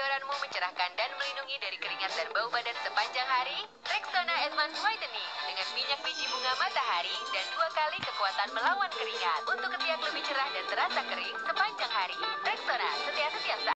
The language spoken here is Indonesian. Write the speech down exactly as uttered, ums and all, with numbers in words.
deodoranmu mencerahkan dan melindungi dari keringat dan bau badan sepanjang hari? Rexona Advanced Whitening dengan minyak biji bunga matahari dan dua kali kekuatan melawan keringat untuk ketiak lebih cerah dan terasa kering sepanjang hari. Rexona, setia-setia